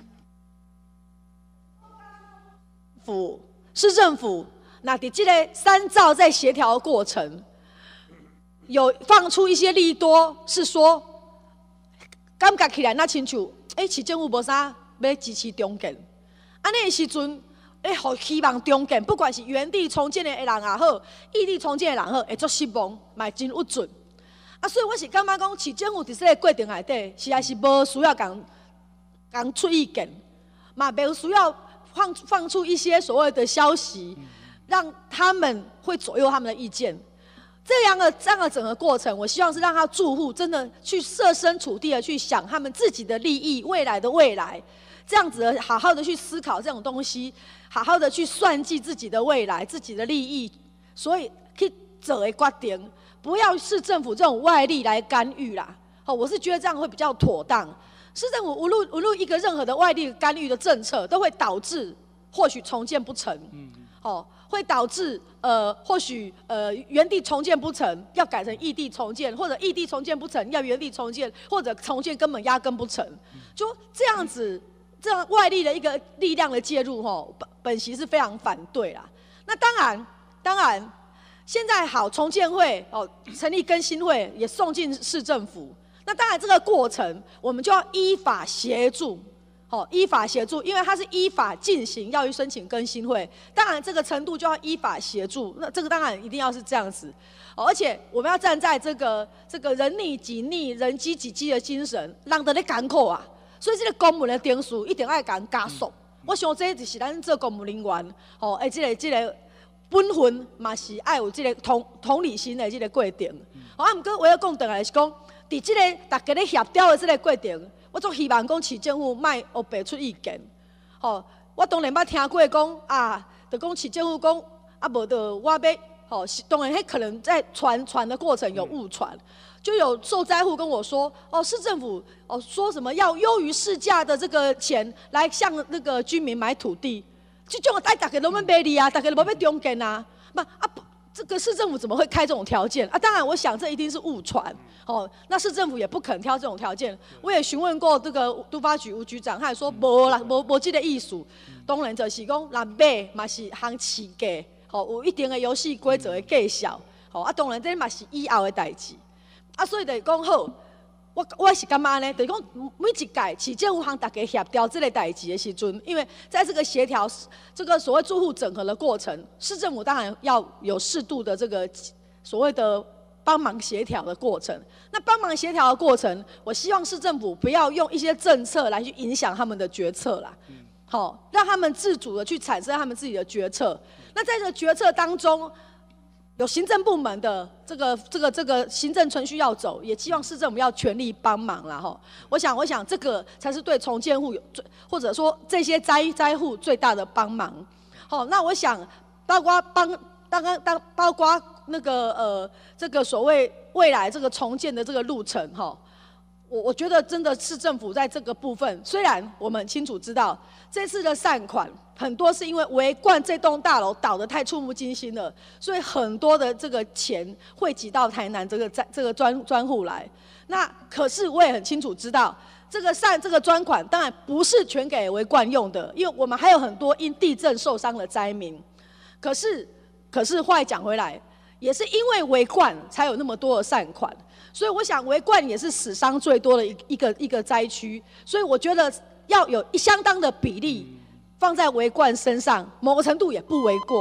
府市政府那伫这个三造在协调的过程，有放出一些利多，是说感觉起来那亲像，哎、欸，市政府无啥要支持中建，安尼的时阵，哎、欸，互希望中建，不管是原地重建的人也好，异地重建的人好，会足失望，嘛真有准。啊，所以我是感觉讲，市政府伫这个过程内底，实在是无需要讲讲出意见，嘛没有需要。放放出一些所谓的消息，让他们会左右他们的意见。这样的这样的整个过程，我希望是让他住户真的去设身处地的去想他们自己的利益、未来的未来，这样子的好好的去思考这种东西，好好的去算计自己的未来、自己的利益，所以去做的决定，不要市政府这种外力来干预啦。好，我是觉得这样会比较妥当。市政府无论无论一个任何的外力干预的政策，都会导致或许重建不成，嗯，哦，会导致呃或许呃原地重建不成，要改成异地重建，或者异地重建不成，要原地重建，或者重建根本压根不成，就这样子，这样外力的一个力量的介入，吼，本本席是非常反对啦。那当然，当然，现在好重建会哦成立更新会也送进市政府。那当然，这个过程我们就要依法协助，好，依法协助，因为它是依法进行要去申请更新会，当然这个程度就要依法协助。那这个当然一定要是这样子，而且我们要站在这个这个人逆己逆、人机己机的精神，让人咧艰苦啊。所以这个公务的点数一定要甲加速。我想这就是咱做公务人员，吼，诶，这个这个本分嘛是爱有这个同同理心的这个过程。啊，毋过我要讲回来是讲。伫即个大家咧协调的即个过程，我足希望讲市政府莫黑白出意见。吼，我当然捌听过讲啊，就讲市政府讲啊，无就我要吼，当然迄可能在传传的过程有误传，就有受灾户跟我说，哦，市政府哦说什么要优于市价的这个钱来向那个居民买土地，这种哎大家都要买你啊，大家都要中建啊，嘛啊不。这个市政府怎么会开这种条件啊？当然，我想这一定是误传哦。那市政府也不肯挑这种条件。我也询问过这个都发局吴局长，他也说无啦，无无这个意思。当然就是讲，那买嘛是行市价，吼有一定的游戏规则的介绍，吼啊，当然这嘛是以后的代志。啊，所以就讲好，我我是感觉呢，就是讲每一届市政府和大家协调这个代志的时阵，因为在这个协调这个所谓住户整合的过程，市政府当然要有适度的这个所谓的帮忙协调的过程。那帮忙协调的过程，我希望市政府不要用一些政策来去影响他们的决策啦，好，让他们自主的去产生他们自己的决策。那在这个决策当中，有行政部门的这个这个这个行政程序要走，也希望市政府要全力帮忙啦哈。我想，我想这个才是对重建户有最，或者说这些灾灾户最大的帮忙。好，那我想，包括帮刚刚当包括那个呃这个所谓未来这个重建的这个路程哈。我我觉得真的市政府在这个部分，虽然我们很清楚知道这次的善款很多是因为维冠这栋大楼倒得太触目惊心了，所以很多的这个钱汇集到台南这个这个专专户来。那可是我也很清楚知道，这个善这个专款当然不是全给维冠用的，因为我们还有很多因地震受伤的灾民。可是可是话讲回来，也是因为维冠才有那么多的善款。所以我想，维冠也是死伤最多的一一个一个灾区，所以我觉得要有相当的比例放在维冠身上，某个程度也不为过。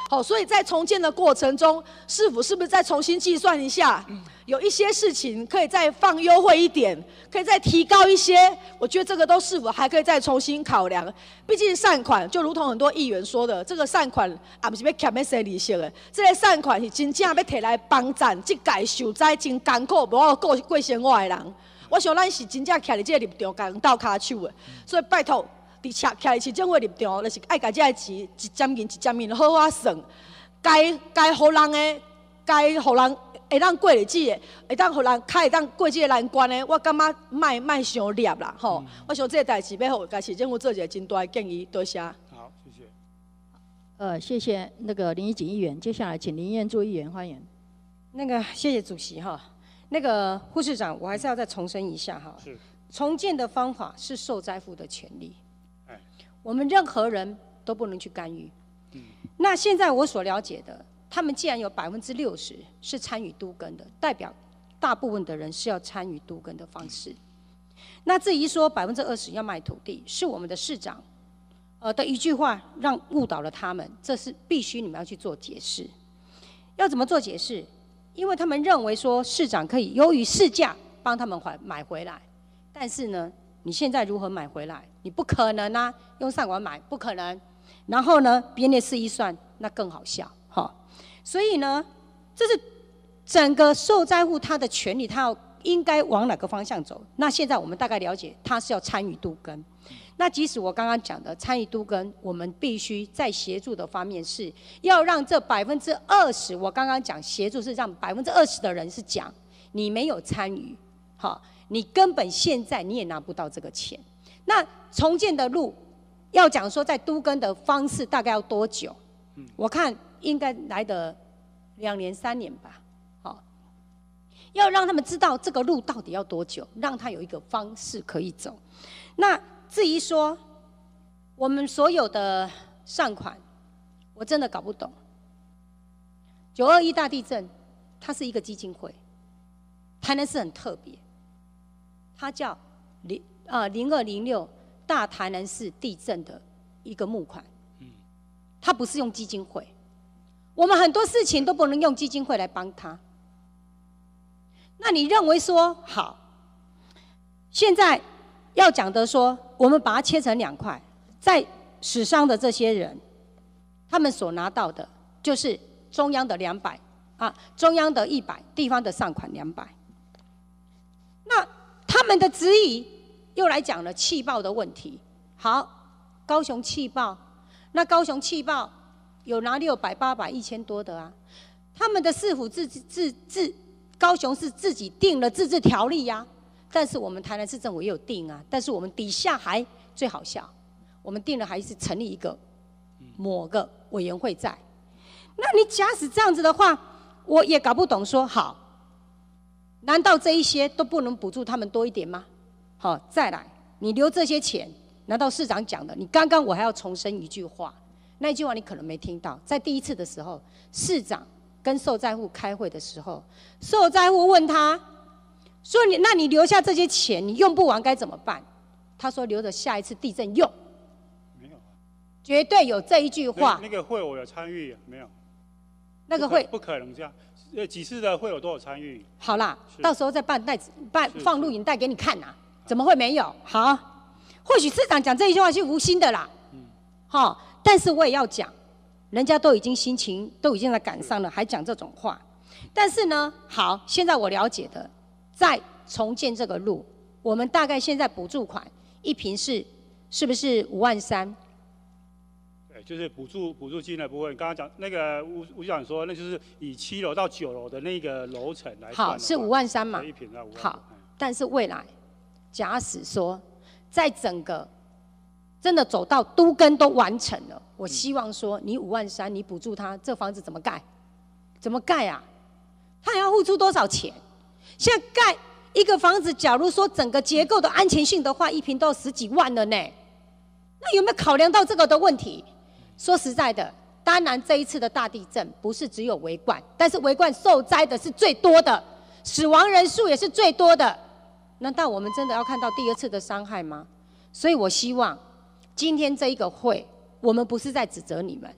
好，所以在重建的过程中，市府是不是再重新计算一下，有一些事情可以再放优惠一点，可以再提高一些？我觉得这个都市府还可以再重新考量。毕竟善款就如同很多议员说的，这个善款啊不是要欠要生利息的，这个善款是真正要摕来帮咱这届受灾真艰苦无法过过生活的人。我想咱是真正徛伫这个立场，共斗骹手的，所以拜托。伫徛徛伫市政府立场，就是爱甲这个钱一점银一점银好好算，该该互人的，该互人会当过日子的，会当互人较会当过这个难关的，我感觉卖卖伤劣啦吼。嗯、我想这个代志要互甲市政府做一个真大的建议，多谢。 好，谢谢。 呃，谢谢那个林怡锦议员，接下来请林彦柱议员发言。 那个谢谢主席哈，那个护士长，我还是要再重申一下哈。 是。 重建的方法是受灾户的权利。我们任何人都不能去干预。嗯、那现在我所了解的，他们既然有百分之六十是参与都更的，代表大部分的人是要参与都更的方式。那至于说百分之二十要卖土地，是我们的市长，呃的一句话让误导了他们，这是必须你们要去做解释。要怎么做解释？因为他们认为说市长可以优于市价帮他们还买回来，但是呢？你现在如何买回来？你不可能啊，用上网买不可能。然后呢，编列式一算，那更好笑，哈。所以呢，这是整个受灾户他的权利，他要应该往哪个方向走？那现在我们大概了解，他是要参与都更。那即使我刚刚讲的参与都更，我们必须在协助的方面是要让这百分之二十，我刚刚讲协助是让百分之二十的人是讲你没有参与，好。你根本现在你也拿不到这个钱。那重建的路，要讲说在都更的方式大概要多久？嗯、我看应该来得两年三年吧。好，要让他们知道这个路到底要多久，让他有一个方式可以走。那至于说我们所有的善款，我真的搞不懂。九二一大地震，它是一个基金会，台南市很特别。它叫零呃零二零六大台南市地震的一个募款，它不是用基金会，我们很多事情都不能用基金会来帮他。那你认为说好，现在要讲的说，我们把它切成两块，在史上的这些人，他们所拿到的就是中央的两百啊，中央的一百，地方的善款两百，那。他们的质疑又来讲了气爆的问题。好，高雄气爆，那高雄气爆有拿六百、八百、一千多的啊。他们的市府自自自高雄市自己定了自治条例呀、啊，但是我们台南市政府也有定啊。但是我们底下还最好笑，我们定了还是成立一个某个委员会在。那你假使这样子的话，我也搞不懂说好。难道这一些都不能补助他们多一点吗？好，再来，你留这些钱，难道市长讲的？你刚刚我还要重申一句话，那一句话你可能没听到。在第一次的时候，市长跟受灾户开会的时候，受灾户问他说你：“那你留下这些钱，你用不完该怎么办？”他说：“留着下一次地震用。”没有，绝对有这一句话。 那, 那个会我有参与，没有？ 那个会不 可, 不可能这样。呃，几次的会有都有参与。 好啦，到时候再办带办放录影带给你看呐、啊，怎么会没有？好，或许市长讲这一句话是无心的啦，嗯，好，但是我也要讲，人家都已经心情都已经在赶上了，还讲这种话。但是呢，好，现在我了解的，在重建这个路，我们大概现在补助款一坪是是不是五万三？ 就是补助补助金的部分，刚刚讲那个吴吴局长说，那就是以七楼到九楼的那个楼层来算。 好，是五万三嘛？ 一坪在五万。 好，但是未来，假使说，在整个真的走到都更都完成了，我希望说，你五万三，你补助他，这房子怎么盖？怎么盖啊？他还要付出多少钱？现在盖一个房子，假如说整个结构的安全性的话，一坪都要十几万了呢。那有没有考量到这个的问题？说实在的，当然这一次的大地震不是只有维冠，但是维冠受灾的是最多的，死亡人数也是最多的。难道我们真的要看到第二次的伤害吗？所以我希望今天这一个会，我们不是在指责你们，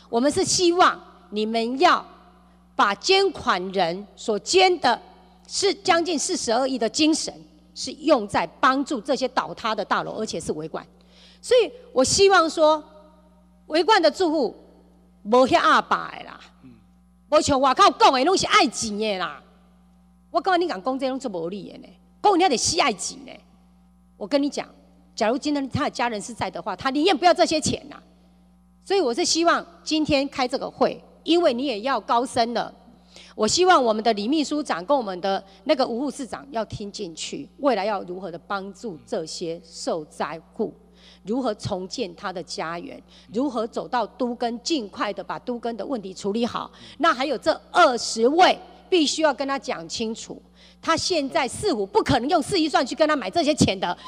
我们是希望你们要把捐款人所捐的是将近四十二亿的精神，是用在帮助这些倒塌的大楼，而且是维管。所以我希望说，维管的住户无遐阿爸的啦，无像外口讲的拢是爱钱的啦。我感觉你讲讲这拢做无理的呢，讲你还得死爱钱呢。我跟你讲，假如今天他的家人是在的话，他宁愿不要这些钱呐、啊。所以我是希望今天开这个会，因为你也要高升了。我希望我们的李秘书长跟我们的那个吴副市长要听进去，未来要如何的帮助这些受灾户，如何重建他的家园，如何走到都更，尽快的把都更的问题处理好。那还有这二十位，必须要跟他讲清楚，他现在市府不可能用市预算去跟他买这些钱的，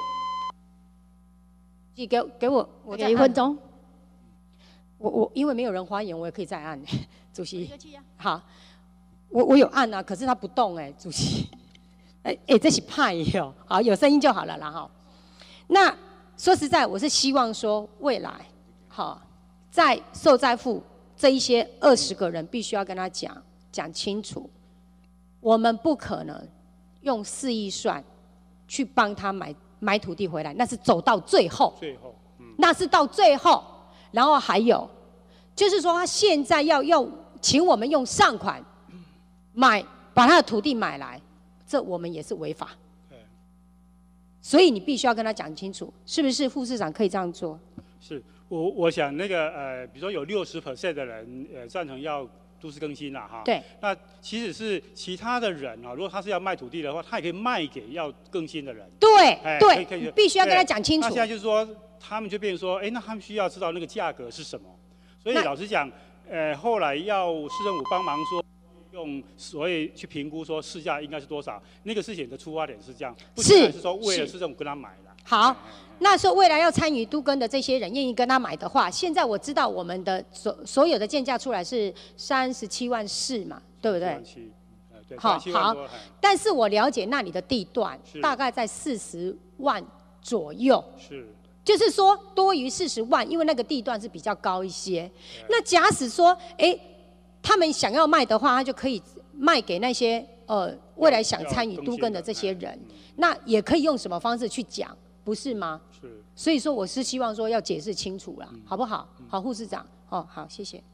也给给我我给一分钟。 我我因为没有人发言，我也可以再按，主席。好，我我有按啊，可是他不动哎、欸，主席。哎、欸、哎、欸，这是派哟，好，有声音就好了啦哈。那说实在，我是希望说未来，好，在受灾户这一些二十个人，必须要跟他讲讲清楚，我们不可能用市预算去帮他买买土地回来，那是走到最后， 最后，嗯， 那是到最后。然后还有，就是说他现在要要请我们用上款买把他的土地买来，这我们也是违法。所以你必须要跟他讲清楚，是不是副市长可以这样做？ 是我我想那个呃，比如说有六十 percent 的人呃赞成要都市更新啦哈。 对。 那其实是其他的人啊，如果他是要卖土地的话，他也可以卖给要更新的人。 对、 哎、 对， 可以可以必须要跟他讲清楚。 那现在就是说。他们就变成说，哎，那他们需要知道那个价格是什么。所以老实讲，呃，后来要市政府帮忙说，用所谓去评估说市价应该是多少，那个事情的出发点是这样，不是是说为了市政府跟他买的。 好，那说未来要参与都更的这些人愿意跟他买的话，现在我知道我们的所所有的建价出来是三十七万四嘛，对不对？ 对， 好好，但是我了解那里的地段大概在四十万左右。 是。 就是说多于四十万，因为那个地段是比较高一些。那假使说，哎、欸，他们想要卖的话，他就可以卖给那些呃未来想参与都更的这些人。那也可以用什么方式去讲，不是吗？ 是。 所以说，我是希望说要解释清楚啦，嗯、好不好？好，副市长，哦，好，谢谢。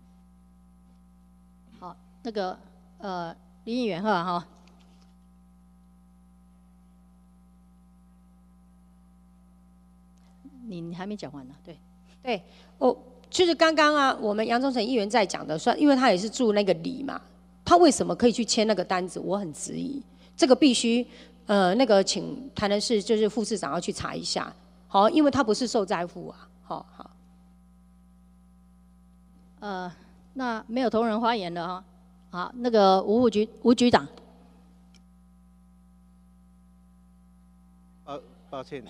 好，那个呃林议员哈哈。你还没讲完呢，对， 对，哦，就是刚刚啊，我们杨忠诚议员在讲的，算，因为他也是住那个里嘛，他为什么可以去签那个单子？我很质疑，这个必须，呃，那个请台南市就是副市长要去查一下，好，因为他不是受灾户啊，好好。 呃，那没有同仁发言了哈，好，那个吴副局吴局长， 呃，抱歉。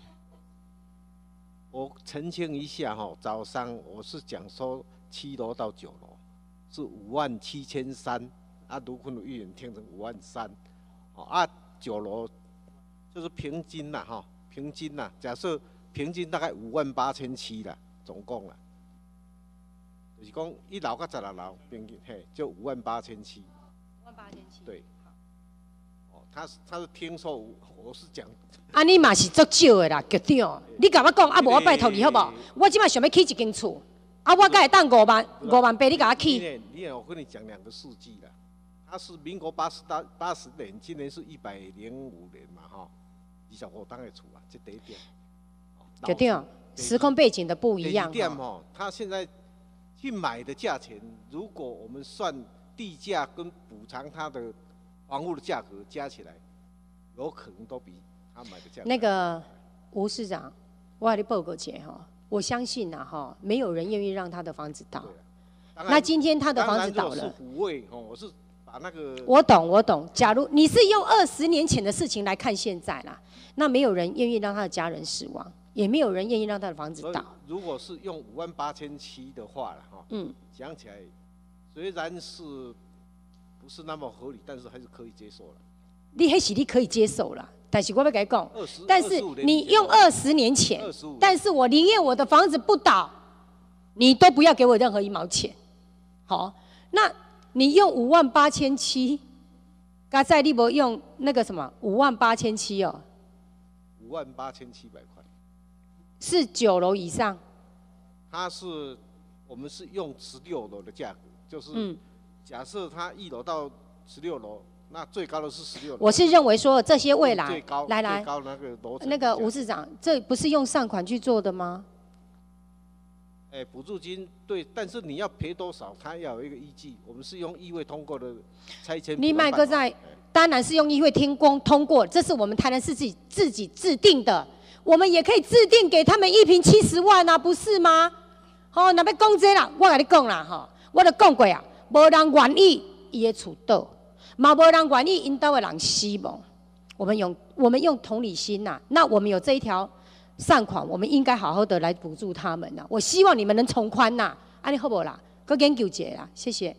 我澄清一下哈，早上我是讲说七楼到九楼是五万七千三，啊，卢坤武议员听成五万三，哦啊，九楼就是平均啦哈，平均啦，假设平均大概五万八千七啦，总共啦，就是讲一楼到十六楼平均嘿就五万八千七， 五万八千七， 对，哦，他是他是听说我是讲。 啊，你嘛是足少的啦，局长。你甲我讲，啊无我拜托你好不好？我即摆想要起一间厝，啊我敢会当五万五万八，你甲我起。 你你我跟你讲两个数据啦，他是民国八十八八十年，今年是一百零五年嘛哈，二十五档的厝啊，这第一点。 局长，时空背景的不一样。 第二点哈，他现在去买的价钱，如果我们算地价跟补偿他的房屋的价格加起来，有可能都比。 那个吴市长，我跟你报告一下哈，我相信呐哈，没有人愿意让他的房子倒。那今天他的房子倒了， 是抚慰哦，我是把那个。 我懂，我懂。假如你是用二十年前的事情来看现在啦，那没有人愿意让他的家人失望，也没有人愿意让他的房子倒。 如果是用五万八千七的话了哈，嗯，讲起来虽然是不是那么合理，但是还是可以接受了。 你迄是你可以接受啦。但是我要跟你讲，但是你用二十年前，但是我宁愿我的房子不倒， 你都不要给我任何一毛钱。好，那你用五万八千七，刚才你无用那个什么五万八千七哦， 五万八千七百块， 是九楼以上。 它是我们是用十六楼的价格，就是嗯假设它一楼到十六楼，那最高的是十六楼。 我是认为说这些未来最高来来最高那个楼层那个吴市长，这不是用善款去做的吗？ 哎，补助金对，但是你要赔多少，它要有一个依据。我们是用议会通过的拆迁。 你麦克在，当然是用议会听公通过，这是我们台南市自己自己制定的。我们也可以制定给他们一平七十万啊，不是吗？哦，那要讲这啦，我跟你讲啦，哈，我都讲过啊，无人愿意伊的厝倒，嘛无人愿意因兜的人死亡。我们用我们用同理心呐、啊，那我们有这一条。善款，我们应该好好的来补助他们呐、啊。我希望你们能从宽呐，安尼好不好啦？搁研究一下啦，谢谢。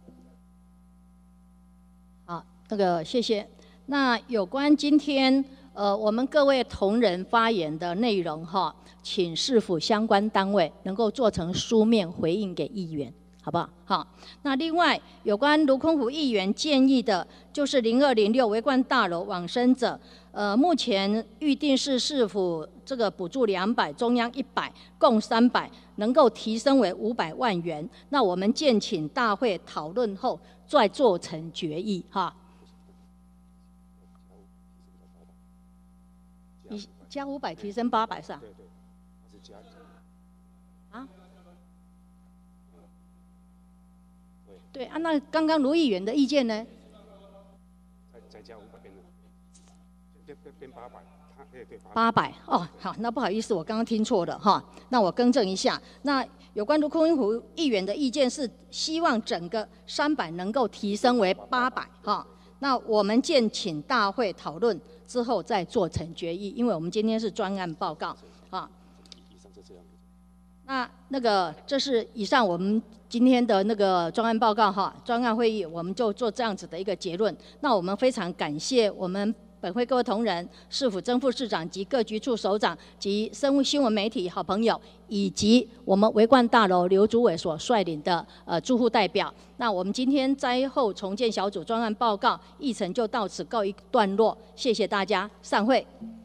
好，那个谢谢。那有关今天呃我们各位同仁发言的内容哈，请市府相关单位能够做成书面回应给议员。好不好？好，那另外有关卢空虎议员建议的，就是零二零六维冠大楼往生者，呃，目前预定是市府这个补助两百，中央一百，共三百，能够提升为五百万元。那我们建请大会讨论后再做成决议哈。你加五百提升八百是吧？对对，是加。啊？对啊，那刚刚卢议员的意见呢？ 再再加五百变了，变变变八百，他对对八百哦，好，那不好意思，我刚刚听错了哈，那我更正一下。那有关卢空虎议员的意见是希望整个三百能够提升为八百哈。那我们建请大会讨论之后再做成决议，因为我们今天是专案报告啊。那那个这是以上我们今天的那个专案报告哈，专案会议我们就做这样子的一个结论。那我们非常感谢我们本会各位同仁、市府曾副市长及各局处首长及生物新闻媒体好朋友，以及我们维冠大楼刘主委所率领的呃住户代表。那我们今天灾后重建小组专案报告议程就到此告一段落，谢谢大家，散会。